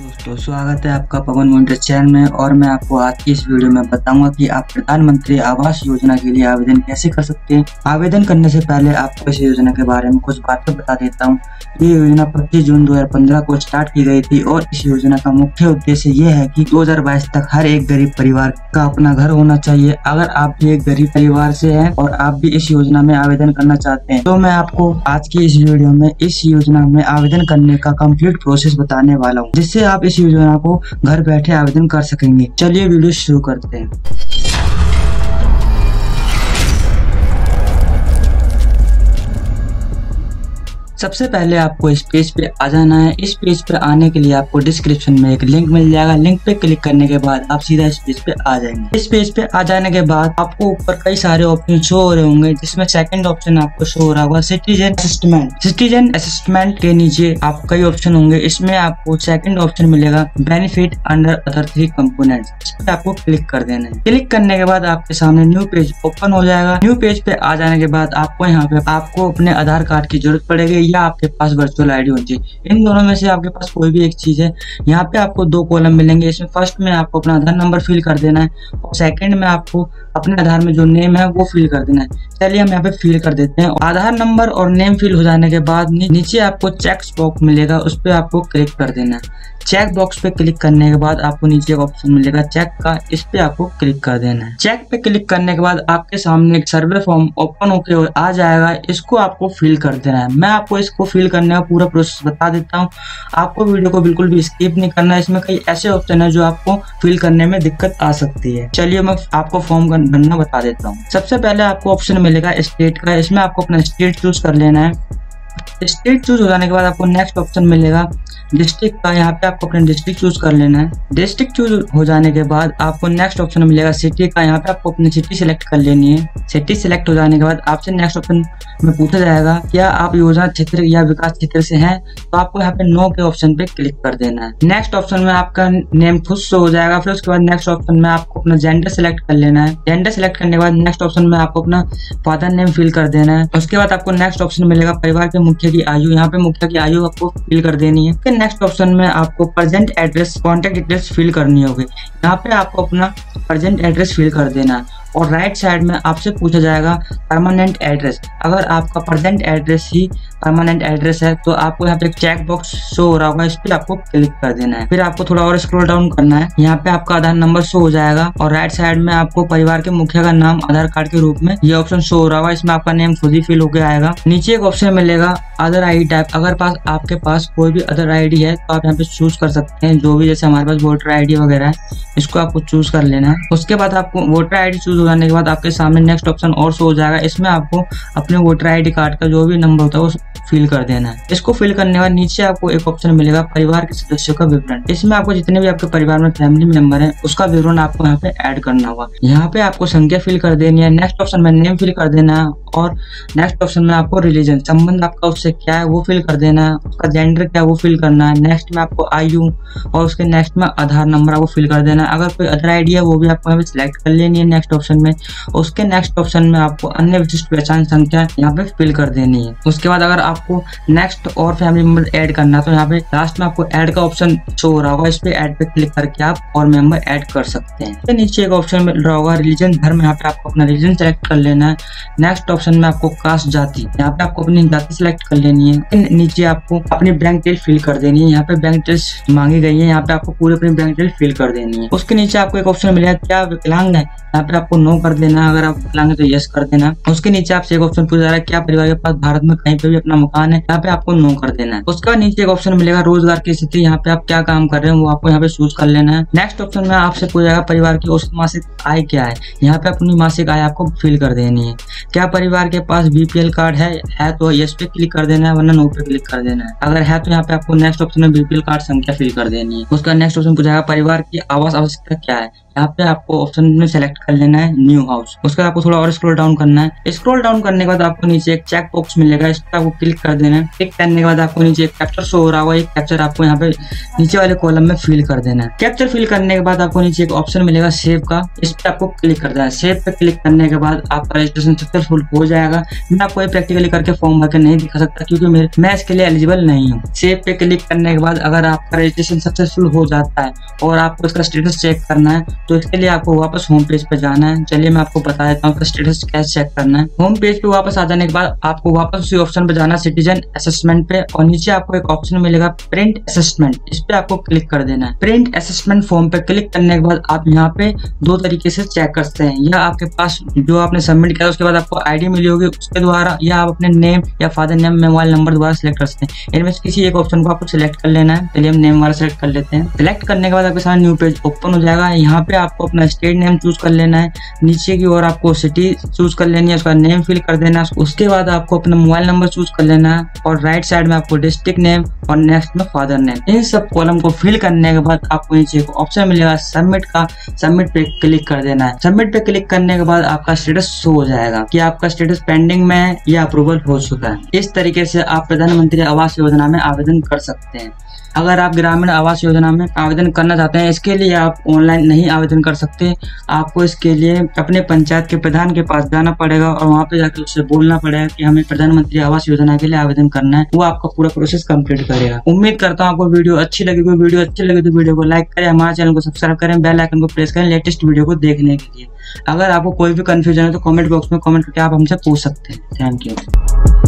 दोस्तों स्वागत है आपका पवन मोटर चैनल में। और मैं आपको आज की इस वीडियो में बताऊंगा कि आप प्रधानमंत्री आवास योजना के लिए आवेदन कैसे कर सकते हैं। आवेदन करने से पहले आपको इस योजना के बारे में कुछ बातें बता देता हूं। ये योजना 25 जून 2015 को स्टार्ट की गई थी और इस योजना का मुख्य उद्देश्य ये है कि 2022 तक हर एक गरीब परिवार का अपना घर होना चाहिए। अगर आप भी एक गरीब परिवार से हैं और आप भी इस योजना में आवेदन करना चाहते हैं तो मैं आपको आज की इस वीडियो में इस योजना में आवेदन करने का कंप्लीट प्रोसेस बताने वाला हूँ, जिससे आप इस योजना को घर बैठे आवेदन कर सकेंगे। चलिए वीडियो शुरू करते हैं। सबसे पहले आपको इस पेज पे आ जाना है। इस पेज पे आने के लिए आपको डिस्क्रिप्शन में एक लिंक मिल जाएगा। लिंक पे क्लिक करने के बाद आप सीधा इस पेज पे आ जाएंगे। इस पेज पे आ जाने के बाद आपको ऊपर कई सारे ऑप्शन शो हो रहे होंगे, जिसमें सेकंड ऑप्शन आपको शो हो रहा होगा सिटीजन असिस्टमेंट। सिटीजन असिस्टमेंट के नीचे आप कई ऑप्शन होंगे। इसमें आपको सेकंड ऑप्शन मिलेगा बेनिफिट अंडर अदर 3 कंपोनेंट्स। इस पे आपको क्लिक कर देना है। क्लिक करने के बाद आपके सामने न्यू पेज ओपन हो जाएगा। न्यू पेज पे आ जाने के बाद आपको यहाँ पे आपको अपने आधार कार्ड की जरूरत पड़ेगी या आपके पास वर्चुअल आईडी होनी चाहिए। इन दोनों में से आपके पास कोई भी एक चीज है। यहाँ पे आपको 2 कॉलम मिलेंगे। इसमें फर्स्ट में आपको अपना आधार नंबर फिल कर देना है और सेकंड में आपको अपने आधार में जो नेम है वो फिल कर देना है। चलिए हम यहाँ पे फिल कर देते हैं। आधार नंबर और नेम फिल हो जाने के बाद नीचे आपको चेक बॉक्स मिलेगा, उस पर आपको क्लिक कर देना है। चेक बॉक्स पे क्लिक करने के बाद आपको नीचे एक ऑप्शन मिलेगा चेक का, इस पे आपको क्लिक कर देना है। चेक पे क्लिक करने के बाद आपके सामने एक सर्वे फॉर्म ओपन होके आ जाएगा। इसको आपको फिल कर देना है। मैं आपको इसको फिल करने का पूरा प्रोसेस बता देता हूँ। आपको वीडियो को बिल्कुल भी स्किप नहीं करना है। इसमें कई ऐसे ऑप्शन है जो आपको फिल करने में दिक्कत आ सकती है। चलिए मैं आपको फॉर्म भरना बता देता हूँ। सबसे पहले आपको ऑप्शन मिलेगा स्टेट का। इसमें आपको अपना स्टेट चूज कर लेना है। स्टेट चूज हो जाने के बाद आपको नेक्स्ट ऑप्शन मिलेगा डिस्ट्रिक्ट का। यहाँ पे आपको अपना डिस्ट्रिक्ट चूज कर लेना है। डिस्ट्रिक्ट चूज हो जाने के बाद आपको नेक्स्ट ऑप्शन मिलेगा सिटी का। यहाँ पे आपको अपनी सिटी सिलेक्ट कर लेनी है। सिटी सिलेक्ट हो जाने के बाद आपसे नेक्स्ट ऑप्शन में पूछा जाएगा क्या आप योजना क्षेत्र या विकास क्षेत्र से हैं, तो आपको यहाँ पे नो के ऑप्शन पे क्लिक कर देना है। नेक्स्ट ऑप्शन में आपका नेम खुद शो हो जाएगा। फिर उसके बाद नेक्स्ट ऑप्शन में आपको अपना जेंडर सिलेक्ट कर लेना है। जेंडर सिलेक्ट करने के बाद नेक्स्ट ऑप्शन में आपको अपना फादर नेम फिल कर देना है। उसके बाद आपको नेक्स्ट ऑप्शन मिलेगा परिवार के मुखिया की आयु। यहाँ पे मुखिया की आयु आपको फिल कर देनी है। फिर नेक्स्ट ऑप्शन में आपको present address contact details fill करनी होगी। यहाँ पे आपको अपना प्रेजेंट एड्रेस फिल कर देना है। और राइट साइड में आपसे पूछा जाएगा परमानेंट एड्रेस। अगर आपका प्रेजेंट एड्रेस ही परमानेंट एड्रेस है तो आपको यहाँ पे एक चेक बॉक्स शो हो रहा होगा, इस पे आपको क्लिक कर देना है। फिर आपको थोड़ा और स्क्रॉल डाउन करना है। यहाँ पे आपका आधार नंबर शो हो जाएगा और राइट साइड में आपको परिवार के मुखिया का नाम आधार कार्ड के रूप में ये ऑप्शन शो हो रहा होगा। इसमें आपका नेम खुद ही फिल होकर आएगा। नीचे एक ऑप्शन मिलेगा अदर आईडी टाइप। अगर आपके पास कोई भी अदर आईडी है तो आप यहाँ पे चूज कर सकते हैं। जो भी जैसे हमारे पास वोटर आईडी वगैरह है, इसको आपको चूज कर लेना है। उसके बाद आपको वोटर आईडी चूज हो जाने के बाद आपके सामने नेक्स्ट ऑप्शन और शो हो जाएगा। इसमें आपको अपने वोटर आईडी कार्ड का जो भी नंबर होता है वो फिल कर देना है। इसको फिल करने के बाद नीचे आपको एक ऑप्शन मिलेगा परिवार के सदस्यों का विवरण। इसमें आपको जितने भी आपके परिवार में फैमिली मेंबर है उसका विवरण आपको यहाँ पे ऐड करना होगा। यहाँ पे आपको संख्या फिल कर देनी है। नेक्स्ट ऑप्शन में नेम फिल कर देना है और नेक्स्ट ऑप्शन में आपको रिलीजन संबंध आपका उससे क्या है वो फिल कर देना है। उसका जेंडर क्या है वो फिल करना है। नेक्स्ट में आपको आयु और उसके नेक्स्ट में आधार नंबर आपको फिल कर देना है। अगर कोई अदर आईडी है वो भी आपको यहाँ पे सिलेक्ट कर लेनी है नेक्स्ट ऑप्शन में। उसके नेक्स्ट ऑप्शन में आपको अन्य विशिष्ट पहचान संख्या यहाँ पे फिल कर देनी है। उसके बाद अगर आपको नेक्स्ट और फैमिली मेंबर ऐड करना है तो यहाँ पे लास्ट में आपको ऐड का ऑप्शन शो हो रहा होगा। इस पे ऐड पे क्लिक करके आप और मेंबर ऐड कर सकते हैं। तो नीचे एक ऑप्शन मिल रहा होगा रिलीजन धर्म। यहाँ पे आपको अपना रिलीजन सेलेक्ट कर लेना है। नेक्स्ट ऑप्शन में आपको कास्ट जाति, यहाँ पे आपको अपनी जाति सिलेक्ट कर लेनी है। नीचे आपको अपनी बैंक डिटेल फिल कर देनी है। यहाँ पे बैंक डिटेल्स मांगी गई है, यहाँ पे आपको पूरी अपनी बैंक डिटेल फिल कर देनी है। उसके नीचे आपको एक ऑप्शन मिलेगा क्या विकलांग है, यहाँ पे आपको नो कर देना है। अगर आप विकलांग है तो यस कर देना। उसके नीचे आपसे एक ऑप्शन पूछा जा रहा है क्या परिवार के पास भारत में कहीं पे भी अपना मकान है, यहाँ पे आपको नो कर देना है। उसके बाद नीचे एक ऑप्शन मिलेगा रोजगार की स्थिति। यहाँ पे आप क्या काम कर रहे हैं वो आपको यहाँ पे चूज कर लेना है। नेक्स्ट ऑप्शन में आपसे पूछा जाएगा परिवार की औसत मासिक आय क्या है, यहाँ पे अपनी मासिक आय आपको फिल कर देनी है। क्या परिवार के पास बीपीएल कार्ड है तो यस पे क्लिक कर देना है, वरना नो पे क्लिक कर देना है। अगर है तो यहाँ पे आपको नेक्स्ट ऑप्शन में बीपीएल कार्ड संख्या फिल कर देनी है। उसका नेक्स्ट ऑप्शन पूछा जाएगा परिवार की आवास आवश्यकता क्या है, यहाँ पे आपको ऑप्शन में सेलेक्ट कर लेना है न्यू हाउस। उसके बाद आपको थोड़ा और स्क्रॉल डाउन करना है। स्क्रॉल डाउन करने के बाद आपको नीचे एक चेक बॉक्स मिलेगा, इस पर आपको क्लिक कर देना है। क्लिक करने के बाद आपको नीचे एक कैप्चर शो हो रहा होगा, एक कैप्चर आपको यहाँ पे नीचे वाले कॉलम में फिल कर देना है। कैप्चर फिल करने के बाद आपको नीचे एक ऑप्शन मिलेगा सेव का, इस पे आपको क्लिक कर देना है। सेव पे क्लिक करने के बाद आपका रजिस्ट्रेशन सक्सेसफुल हो जाएगा। मैं आपको ये प्रैक्टिकली करके फॉर्म भर के नहीं दिखा सकता क्योंकि मैं इसके लिए एलिजिबल नहीं हूँ। सेव पे क्लिक करने के बाद अगर आपका रजिस्ट्रेशन सक्सेसफुल हो जाता है और आपको इसका स्टेटस चेक करना है तो इसके लिए आपको वापस होम पेज पे जाना है। चलिए मैं आपको बता देता हूँ इसका स्टेटस कैसे चेक करना है। होम पेज पे वापस आ जाने के बाद आपको वापस उसी ऑप्शन पे जाना सिटीजन असेसमेंट पे, और नीचे आपको एक ऑप्शन मिलेगा प्रिंट असेसमेंट, इस पे आपको क्लिक कर देना है। प्रिंट असेसमेंट फॉर्म पे क्लिक करने के बाद आप यहाँ पे दो तरीके से चेक कर सकते हैं, या आपके पास जो आपने सबमिट किया उसके बाद आपको आईडी मिली होगी उसके द्वारा, या आप अपने नेम या फादर नेम मोबाइल नंबर द्वारा सिलेक्ट कर सकते हैं। इनमें से किसी एक ऑप्शन को आपको सिलेक्ट कर लेना है। चलिए हम नेम वाला सिलेक्ट कर लेते हैं। सिलेक्ट करने के बाद आपके सामने न्यू पेज ओपन हो जाएगा। यहाँ पे आपको अपना स्टेट नेम चूज कर लेना है, नीचे की ओर आपको सिटी चूज कर लेनी है, उसका नेम फिल कर देना है। उसके बाद आपको अपना मोबाइल नंबर चूज कर लेना है और राइट साइड में आपको डिस्ट्रिक्ट नेम और नेक्स्ट में फादर नेम। इन सब कॉलम को फिल करने के बाद आपको नीचे एक ऑप्शन मिलेगा सबमिट का, सबमिट पे क्लिक कर देना है। सबमिट पे क्लिक करने के बाद आपका स्टेटस शो हो जाएगा कि आपका स्टेटस पेंडिंग में है या अप्रूवल हो चुका है। इस तरीके से आप प्रधानमंत्री आवास योजना में आवेदन कर सकते हैं। अगर आप ग्रामीण आवास योजना में आवेदन करना चाहते हैं, इसके लिए आप ऑनलाइन नहीं आवेदन कर सकते। आपको इसके लिए अपने पंचायत के प्रधान के पास जाना पड़ेगा और वहाँ पे जाकर उससे बोलना पड़ेगा कि हमें प्रधानमंत्री आवास योजना के लिए आवेदन करना है। वो आपका पूरा प्रोसेस कंप्लीट करेगा। उम्मीद करता हूँ आपको वीडियो अच्छी लगी। वीडियो अच्छी लगी तो वीडियो को लाइक करें, हमारे चैनल को सब्सक्राइब करें, बेल आइकन को प्रेस करें लेटेस्ट वीडियो को देखने के लिए। अगर आपको कोई भी कंफ्यूजन है तो कमेंट बॉक्स में कमेंट करके आप हमसे पूछ सकते हैं। Thank you.